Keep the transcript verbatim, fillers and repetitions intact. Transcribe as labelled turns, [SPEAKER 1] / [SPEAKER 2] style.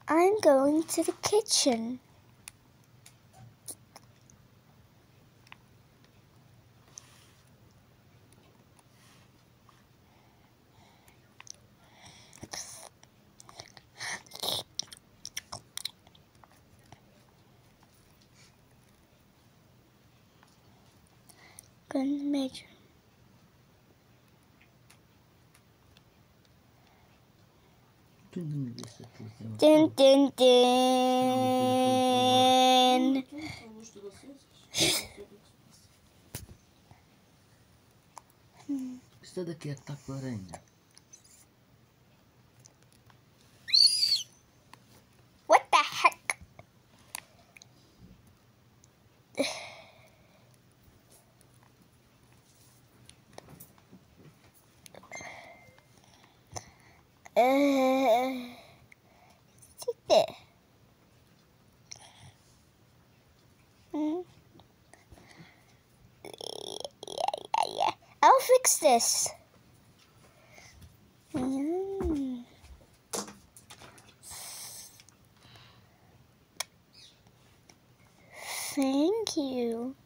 [SPEAKER 1] I'm going to the kitchen. Go in the bedroom. Dun dun dun.
[SPEAKER 2] Sta daqui attacco a regna.
[SPEAKER 1] What the heck? Uh, take this. Hmm. Yeah, yeah, yeah. I'll fix this. Mm. Thank you.